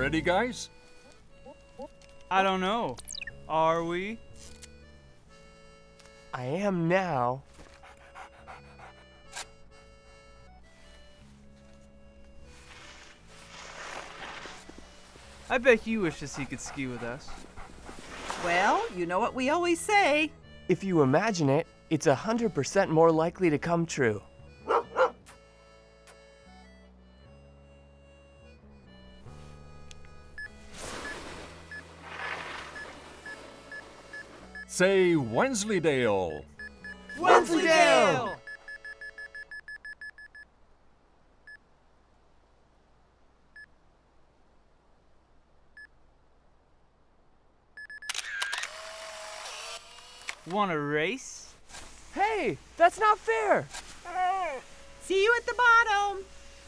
Ready, guys? I don't know. Are we? I am now. I bet he wishes he could ski with us. Well, you know what we always say. If you imagine it, it's 100% more likely to come true. Say Wensleydale. Wensleydale! Want a race? Hey, that's not fair! See you at the bottom.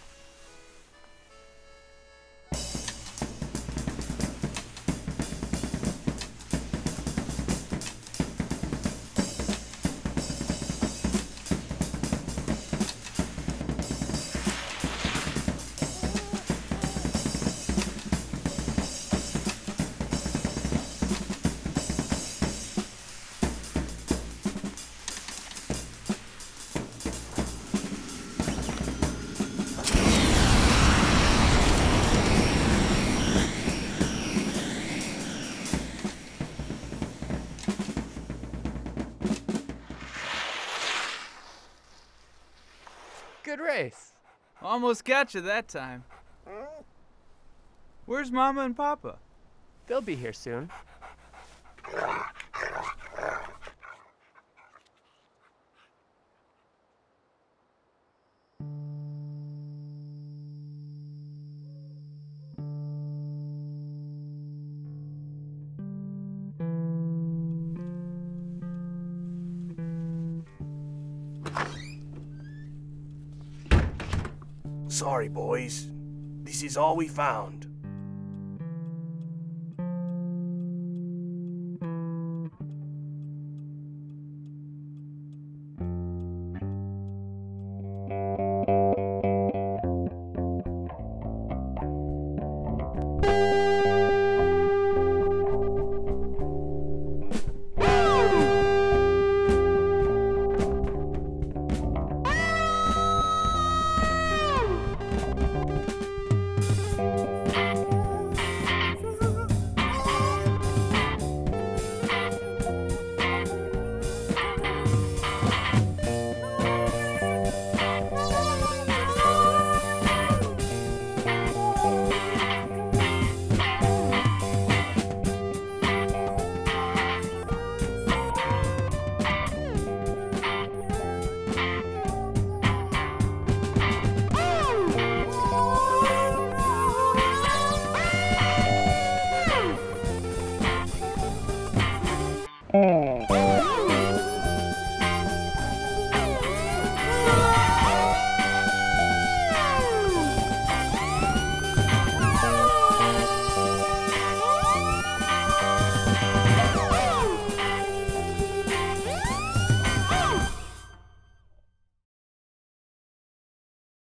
Good race. Almost got you that time. Where's Mama and Papa? They'll be here soon. Sorry, boys. This is all we found.